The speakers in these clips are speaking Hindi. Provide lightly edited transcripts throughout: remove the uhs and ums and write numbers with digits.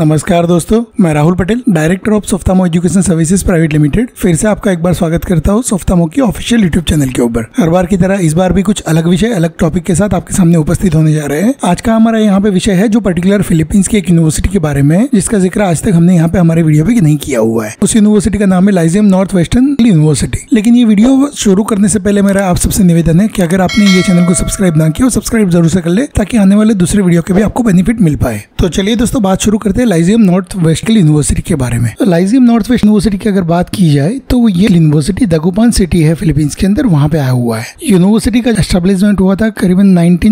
नमस्कार दोस्तों, मैं राहुल पटेल, डायरेक्टर ऑफ सोफ्थामो एजुकेशन सर्विसेज प्राइवेट लिमिटेड, फिर से आपका एक बार स्वागत करता हूँ सोफ्थामो की ऑफिशियल यूट्यूब चैनल के ऊपर। हर बार की तरह इस बार भी कुछ अलग विषय, अलग टॉपिक के साथ आपके सामने उपस्थित होने जा रहे हैं। आज का हमारा यहाँ पे विषय है जो पर्टिकुलर फिलीपींस की एक यूनिवर्सिटी के बारे में, जिसका जिक्र आज तक हमने यहाँ पे हमारे वीडियो पे नहीं किया हुआ है। उस यूनिवर्सिटी का नाम है लाइजियम नॉर्थ वेस्टर्न यूनिवर्सिटी। लेकिन ये वीडियो शुरू करने से पहले मेरा आप सबसे निवेदन है कि अगर आपने ये चैनल को सब्सक्राइब ना किया, सब्सक्राइब जरूर से कर ले ताकि आने वाले दूसरे वीडियो के भी आपको बेनिफिट मिल पाए। तो चलिए दोस्तों, बात शुरू करते हैं लाइजियम नॉर्थ वेस्टर्न यूनिवर्सिटी के बारे में। तो लाइजियम नॉर्थ वेस्ट यूनिवर्सिटी की अगर बात की जाए तो ये यूनिवर्सिटी दागुपान सिटी है फिलीपींस के अंदर, वहाँ पे आया हुआ है। यूनिवर्सिटी का एस्टेब्लिशमेंट हुआ था करीबन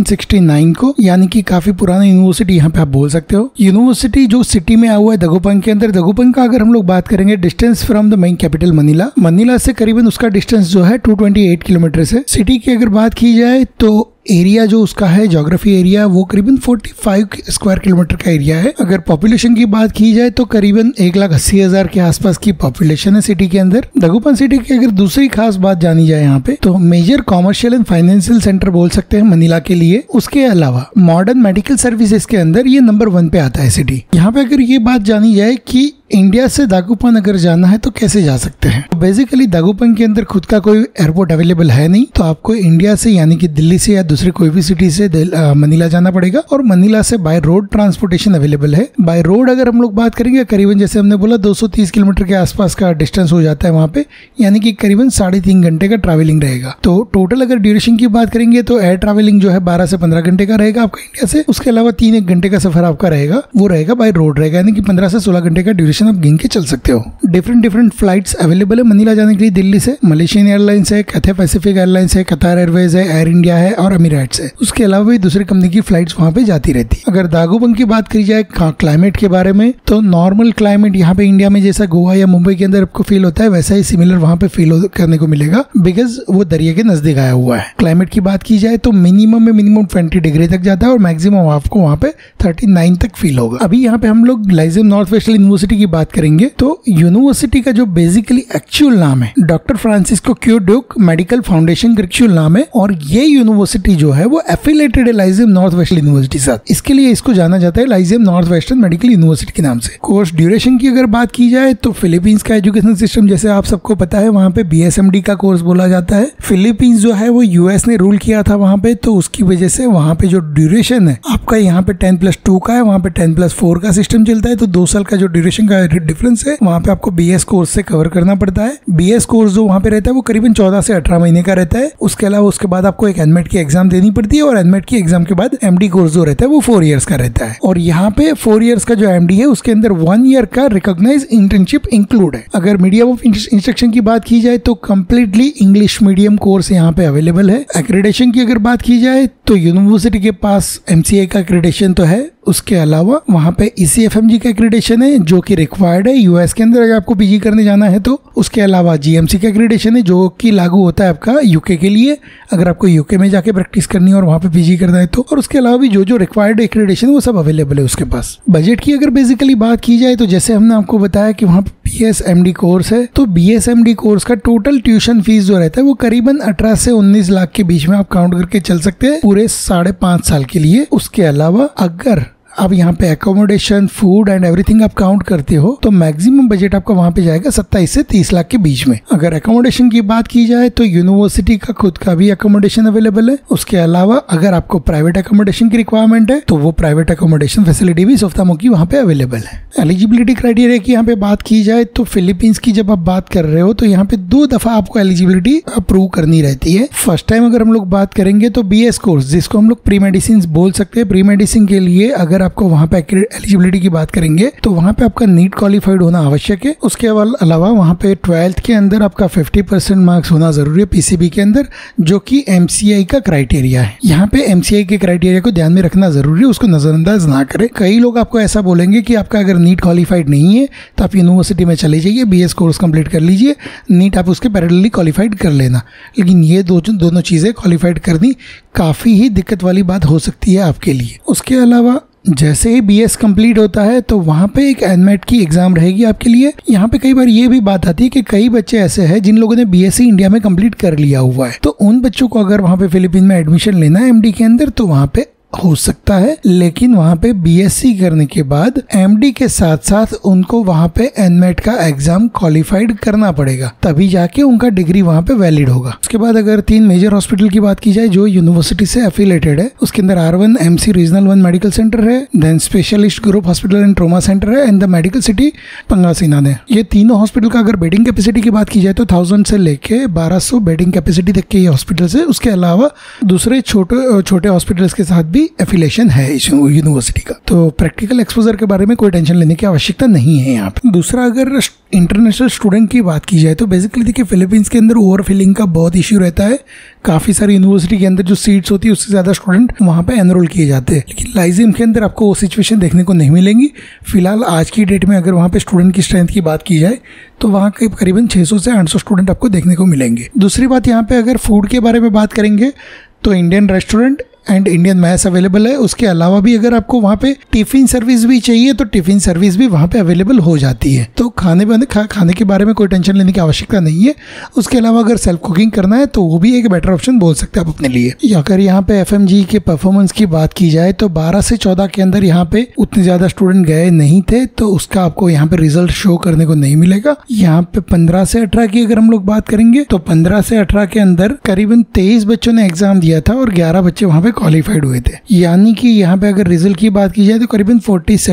1969 को, यानी कि काफी पुराना यूनिवर्सिटी यहाँ पे आप बोल सकते हो। यूनिवर्सिटी जो सिटी में आया हुआ है दागुपान के अंदर, दागुपान का अगर हम लोग बात करेंगे distance from the main capital Manila से करीबन उसका डिस्टेंस जो है 228 किलोमीटर है। सिटी की अगर बात की जाए तो एरिया जो उसका है, ज्योग्राफी एरिया, वो करीबन 45 स्क्वायर किलोमीटर का एरिया है। अगर पॉपुलेशन की बात की जाए तो करीबन 1,80,000 के आसपास की पॉपुलेशन है सिटी के अंदर। दागुपान सिटी की अगर दूसरी खास बात जानी जाए यहाँ पे तो major commercial and financial centre बोल सकते हैं मनीला के लिए। उसके अलावा मॉडर्न मेडिकल सर्विसेज के अंदर ये नंबर 1 पे आता है सिटी। यहाँ पे अगर ये बात जानी जाए कि इंडिया से दागुपान अगर जाना है तो कैसे जा सकते हैं, बेसिकली दागुपान के अंदर खुद का कोई एयरपोर्ट अवेलेबल है नहीं, तो आपको इंडिया से यानी कि दिल्ली से या दूसरी कोई भी सिटी से मनीला जाना पड़ेगा। और मनीला से बाय रोड ट्रांसपोर्टेशन अवेलेबल है। बाय रोड अगर हम लोग बात करेंगे करीबन जैसे हमने बोला 230 किलोमीटर के आसपास का डिस्टेंस हो जाता है वहाँ पे, यानी कि करीबन 3.5 घंटे का ट्रैवलिंग रहेगा। तो टोटल अगर ड्यूरेशन की बात करेंगे तो एयर ट्रैवलिंग जो है 12 से 15 घंटे का रहेगा आपका इंडिया से। उसके अलावा 3-1 घंटे का सफर आपका रहेगा, वो रहेगा बाय रोड रहेगा, यानी कि 15 से 16 घंटे का ड्यूरेशन आप गिन के चल सकते हो। डिफरेंट फ्लाइट्स अवेलेबल है मनीला जाने के लिए। दिल्ली से मलेशियन एयरलाइंस है, कैथे पैसिफिक एयरलाइंस है, कतार एयरवेज है, एयर इंडिया है और अमीराट्स है। उसके अलावा भी दूसरी कंपनी की फ्लाइट्स वहाँ पे जाती रहती है। अगर दागुपान की बात करी जाए क्लाइमेट के बारे में तो नॉर्मल क्लाइमेट यहाँ पे इंडिया में जैसा गोवा या मुंबई के अंदर आपको फील होता है वैसा ही सिमिलर वहाँ पे फील करने को मिलेगा, बिकॉज वो दरिया के नजदीक आया हुआ है। क्लाइमेट की बात की जाए तो मिनिमम 20 डिग्री तक जाता है और मैक्सिमम आपको वहाँ पे 39 तक फील होगा। अभी यहाँ पे हम लोग लाइजियम नॉर्थ वेस्टर्न यूनिवर्सिटी की बात करेंगे तो यूनिवर्सिटी का जो बेसिकली एक्चुअल नाम है doctor Francisco Q Duque medical foundation का एक्चुअल नाम है, और ये यूनिवर्सिटी जो है वो एफिलेटेड है लाइजियम नॉर्थ वेस्टर्न यूनिवर्सिटी साथ। इसके लिए इसको जाना जाता है Lyceum north western medical university के नाम से। कोर्स ड्यूरेशन की अगर बात की जाए तो फिलीपींस का एजुकेशन सिस्टम जैसे आप सबको पता है वहाँ पे BSMD का कोर्स बोला जाता है। फिलीपींस जो है वो US ने रूल किया था वहाँ पे, तो उसकी वजह से वहाँ पे जो ड्यूरेशन है आपका यहाँ पे 10+2 का है, वहाँ पे 10+4 का सिस्टम चलता है। तो 2 साल का जो ड्यूरेशन का डिफरेंस है वहाँ पे आपको BS कोर्स से कवर करना पड़ता है। BS कोर्स जो वहाँ पे रहता है वो करीबन 14 से 18 महीने का रहता है। उसके अलावा उसके बाद आपको एक एनमेट की एग्जाम देनी पड़ती है, और एनमेट की एग्जाम के बाद MD कोर्स जो रहता है वो 4 इयर्स का रहता है। और यहाँ पे 4 इयर्स का जो MD है उसके अंदर 1 ईयर का रिकॉग्नाइज इंटर्नशिप इंक्लूड है। अगर मीडियम ऑफ इंस्ट्रक्शन की बात की जाए तो कम्प्लीटली इंग्लिश मीडियम कोर्स यहाँ पे अवेलेबल है। एक्रेडिटेशन की अगर बात की जाए तो यूनिवर्सिटी के पास MCI का एक्रेडिटेशन तो है, उसके अलावा वहाँ पे ECFMG का एक्रेडिटेशन है जो कि रिक्वायर्ड है US के अंदर अगर आपको PG करने जाना है तो। उसके अलावा GMC का एक्रेडिटेशन है जो कि लागू होता है आपका UK के लिए, अगर आपको UK में जाके प्रैक्टिस करनी है और वहाँ पे PG करना है तो। और उसके अलावा भी जो रिक्वायर्ड एक्रेडिटेशन वो सब अवेलेबल है उसके पास। बजट की अगर बेसिकली बात की जाए तो जैसे हमने आपको बताया कि वहाँ पे BSMD कोर्स है, तो BSMD कोर्स का टोटल ट्यूशन फीस जो रहता है वो करीबन 18 से 19 लाख के बीच में आप काउंट करके चल सकते हैं पूरे 5.5 साल के लिए। उसके अलावा अगर आप यहाँ पे एकोमोडेशन, फूड एंड एवरीथिंग आप काउंट करते हो तो मैक्सिमम बजट आपका वहाँ पे जाएगा 27 से 30 लाख के बीच में। अगर एकोमोडेशन की बात की जाए तो यूनिवर्सिटी का खुद का भी एकोमोडेशन अवेलेबल है। उसके अलावा अगर आपको प्राइवेट एकोमोडेशन की रिक्वायरमेंट है तो वो प्राइवेट एकोमोडेशन फैसिलिटी भी सोफ्थामो की वहाँ पे अवेलेबल है। एलिजिबिलिटी क्राइटेरिया की यहाँ पे बात की जाए तो फिलीपींस की जब आप बात कर रहे हो तो यहाँ पे 2 दफा आपको एलिजिबिलिटी अप्रूव करनी रहती है। फर्स्ट टाइम अगर हम लोग बात करेंगे तो BS कोर्स, जिसको हम लोग प्री मेडिसिन बोल सकते हैं, प्री मेडिसिन के लिए अगर आपको वहाँ पे एलिजिबिलिटी की बात करेंगे तो वहाँ पे आपका नीट क्वालिफाइड होना आवश्यक है। उसके अलावा वहाँ पे 12th के अंदर आपका 50% मार्क्स होना जरूरी है PCB के अंदर, जो कि MCI का क्राइटेरिया है। यहाँ पे MCI के क्राइटेरिया को ध्यान में रखना जरूरी है, उसको नजरअंदाज ना करें। कई लोग आपको ऐसा बोलेंगे कि आपका अगर नीट क्वालिफाइड नहीं है तो आप यूनिवर्सिटी में चले जाइए, BS कोर्स कंप्लीट कर लीजिए, नीट आप उसके पैरेलली क्वालिफाइड कर लेना। लेकिन ये दोनों चीज़ें क्वालिफाइड करनी काफ़ी ही दिक्कत वाली बात हो सकती है आपके लिए। उसके अलावा जैसे ही BS कंप्लीट होता है तो वहाँ पे एक एनमेट की एग्जाम रहेगी आपके लिए। यहाँ पे कई बार ये भी बात आती है कि कई बच्चे ऐसे हैं जिन लोगों ने BSc इंडिया में कंप्लीट कर लिया हुआ है, तो उन बच्चों को अगर वहाँ पे फिलीपीन में एडमिशन लेना है MD के अंदर तो वहाँ पे हो सकता है, लेकिन वहाँ पे बीएससी करने के बाद एमडी के साथ साथ उनको वहाँ पे एनमेट का एग्जाम क्वालिफाइड करना पड़ेगा, तभी जाके उनका डिग्री वहाँ पे वैलिड होगा। उसके बाद अगर 3 मेजर हॉस्पिटल की बात की जाए जो यूनिवर्सिटी से एफिलेटेड है, उसके अंदर R1 MC regional 1 medical centre है, then specialist group hospital and trauma centre है, and the medical city Pangasinan है। ये तीनों हॉस्पिटल का अगर बेडिंग कैपेसिटी की बात की जाए तो 1000 से लेके 1200 बेडिंग कैपेसिटी तक के ये हॉस्पिटल्स है। उसके अलावा दूसरे छोटे हॉस्पिटल्स के साथ भी एफिलिएशन है इस यूनिवर्सिटी का। तो प्रैक्टिकल एक्सपोजर के बारे में कोई टेंशन लेने की आवश्यकता नहीं है यहाँ पे। दूसरा, अगर इंटरनेशनल स्टूडेंट की बात की जाए तो बेसिकली देखिए फिलीपींस के अंदर ओवरफिलिंग का बहुत इश्यू रहता है। काफ़ी सारी यूनिवर्सिटी के अंदर जो सीट्स होती है उससे ज़्यादा स्टूडेंट वहाँ पे एनरोल किए जाते हैं, लेकिन लाइजिम के अंदर आपको वो सिचुएशन देखने को नहीं मिलेंगी। फिलहाल आज की डेट में अगर वहाँ पे स्टूडेंट की स्ट्रेंथ की बात की जाए तो वहाँ के करीबन 600 से 800 स्टूडेंट आपको देखने को मिलेंगे। दूसरी बात, यहाँ पे अगर फूड के बारे में बात करेंगे तो Indian restaurant and Indian mess available है। उसके अलावा भी अगर आपको वहाँ पे टिफिन सर्विस भी चाहिए तो टिफिन सर्विस भी वहाँ पे अवेलेबल हो जाती है। तो खाने के बारे में कोई टेंशन लेने की आवश्यकता नहीं है। उसके अलावा अगर सेल्फ कुकिंग करना है तो वो भी एक बेटर ऑप्शन बोल सकते हैं आप अपने लिए। अगर यहाँ पे FMG के परफॉर्मेंस की बात की जाए तो 12 से 14 के अंदर यहाँ पे उतने ज़्यादा स्टूडेंट गए नहीं थे, तो उसका आपको यहाँ पे रिजल्ट शो करने को नहीं मिलेगा। यहाँ पे 15 से 18 की अगर हम लोग बात करेंगे तो 15 से 18 के अंदर करीबन 23 बच्चों ने एग्जाम दिया था और 11 बच्चे वहाँ पे क्वालिफाइड हुए थे। यानी कि यहाँ पे अगर रिजल्ट की बात की जाए तो करीबन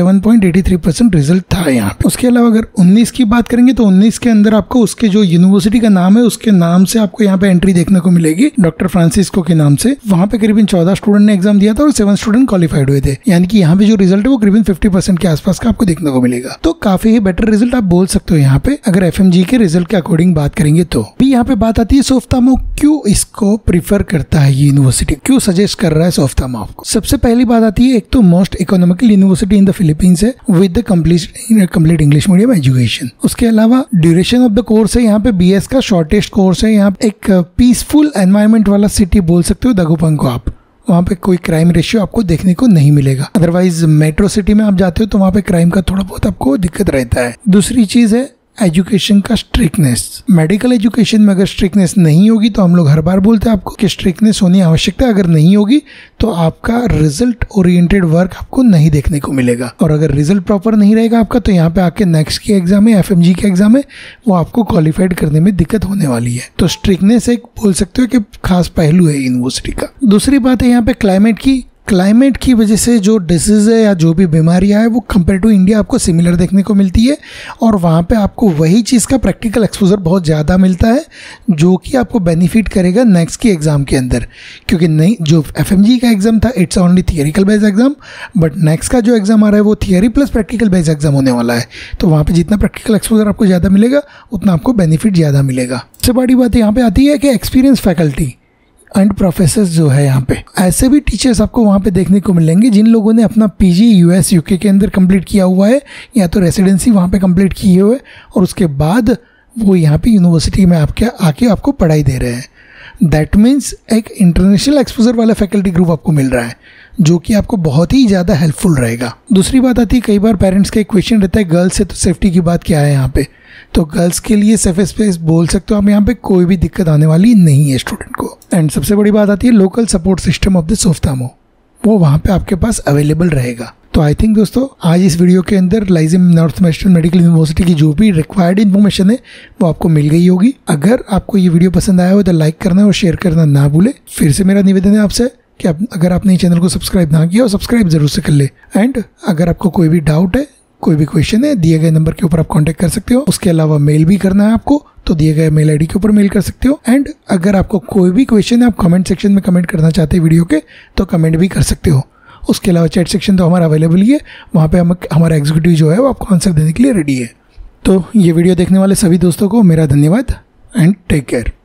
47.83% रिजल्ट था यहाँ पे। उसके अलावा अगर 19 की बात करेंगे तो 19 के अंदर आपको उसके जो यूनिवर्सिटी का नाम है उसके नाम से आपको यहाँ पे एंट्री देखने को मिलेगी, डॉक्टर फ्रांसिस्को के नाम से। वहाँ पे करीबन 14 स्टूडेंट ने एग्जाम दिया था और 7 स्टूडेंट क्वालिफाइड हुए थे। यानी कि यहाँ पे जो रिजल्ट है वो करीबन 50% के आसपास का आपको देखने को मिलेगा। तो काफी ही बेटर रिजल्ट आप बोल सकते हो यहाँ पे अगर FMG के रिजल्ट के अकॉर्डिंग बात करेंगे तो। भी यहाँ पे बात आती है सोफ्थामो क्यों इसको प्रीफर करता है यूनिवर्सिटी, क्यों सजेस्ट कर रहा है सोफ्थामो आपको। सबसे पहली बात आती है, एक तो most economical university in the Philippines है with the complete English medium education. उसके अलावा ड्यूरेशन ऑफ द कोर्स है यहाँ पे BS का शॉर्टेस्ट कोर्स है। यहाँ पे एक पीसफुल एनवायरमेंट वाला सिटी बोल सकते हो दागुपांग को आप। वहाँ पे कोई क्राइम रेशियो आपको देखने को नहीं मिलेगा। अदरवाइज मेट्रो सिटी में आप जाते हो तो वहाँ पे क्राइम का थोड़ा बहुत आपको दिक्कत रहता है। दूसरी चीज है एजुकेशन का स्ट्रिक्टनेस। मेडिकल एजुकेशन में अगर स्ट्रिक्टनेस नहीं होगी तो हम लोग हर बार बोलते हैं आपको कि स्ट्रिक्टनेस होनी आवश्यकता है। अगर नहीं होगी तो आपका रिजल्ट ओरिएंटेड वर्क आपको नहीं देखने को मिलेगा, और अगर रिजल्ट प्रॉपर नहीं रहेगा आपका तो यहाँ पे आके नेक्स्ट की एग्जाम है, FMG के एग्जाम है, वो आपको क्वालिफाइड करने में दिक्कत होने वाली है। तो स्ट्रिक्टनेस एक बोल सकते हो कि खास पहलू है यूनिवर्सिटी का। दूसरी बात है यहाँ पे क्लाइमेट की वजह से जो डिसीज है या जो भी बीमारियां है वो कंपेयर टू इंडिया आपको सिमिलर देखने को मिलती है, और वहाँ पे आपको वही चीज़ का प्रैक्टिकल एक्सपोजर बहुत ज़्यादा मिलता है जो कि आपको बेनिफिट करेगा नेक्स्ट की एग्ज़ाम के अंदर। क्योंकि नहीं, जो FMG का एग्ज़ाम था it's only theoretical based exam, but next का जो एग्ज़ाम आ रहा है वो theory plus practical based exam होने वाला है। तो वहाँ पर जितना प्रैक्टिकल एक्सपोजर आपको ज़्यादा मिलेगा उतना आपको बेनिफिट ज़्यादा मिलेगा। सबसे बड़ी बात यहाँ पे आती है कि एक्सपीरियंस फैकल्टी एंड प्रोफेसर्स जो है यहाँ पे, ऐसे भी टीचर्स आपको वहाँ पे देखने को मिलेंगे जिन लोगों ने अपना PG US UK के अंदर कंप्लीट किया हुआ है या तो रेसिडेंसी वहाँ पे कंप्लीट किए हुए, और उसके बाद वो यहाँ पे यूनिवर्सिटी में आके आपको पढ़ाई दे रहे हैं। दैट मीन्स एक इंटरनेशनल एक्सपोजर वाला फैकल्टी ग्रुप आपको मिल रहा है जो कि आपको बहुत ही ज़्यादा हेल्पफुल रहेगा। दूसरी बात आती है, कई बार पेरेंट्स का एक क्वेश्चन रहता है गर्ल्स से तो सेफ्टी की बात क्या है यहाँ पे। तो गर्ल्स के लिए सेफ स्पेस बोल सकते हो आप, यहाँ पे कोई भी दिक्कत आने वाली नहीं है स्टूडेंट को। एंड सबसे बड़ी बात आती है local support system of the सोफ्थामो, वो वहाँ पे आपके पास अवेलेबल रहेगा। तो आई थिंक दोस्तों आज इस वीडियो के अंदर Lyceum north western medical university की जो भी रिक्वायर्ड इन्फॉर्मेशन है वो आपको मिल गई होगी। अगर आपको ये वीडियो पसंद आया हो तो लाइक करना और शेयर करना ना भूले। फिर से मेरा निवेदन है आपसे कि अगर आपने चैनल को सब्सक्राइब ना किया हो सब्सक्राइब जरूर से कर ले। एंड अगर आपको कोई भी डाउट है, कोई भी क्वेश्चन है, दिए गए नंबर के ऊपर आप कांटेक्ट कर सकते हो। उसके अलावा मेल भी करना है आपको तो दिए गए मेल आईडी के ऊपर मेल कर सकते हो। एंड अगर आपको कोई भी क्वेश्चन है आप कमेंट सेक्शन में कमेंट करना चाहते हैं वीडियो के तो कमेंट भी कर सकते हो। उसके अलावा चैट सेक्शन तो हमारा अवेलेबल ही है, वहाँ पे हमारा एग्जीक्यूटिव जो है वो आपको आंसर देने के लिए रेडी है। तो ये वीडियो देखने वाले सभी दोस्तों को मेरा धन्यवाद एंड टेक केयर।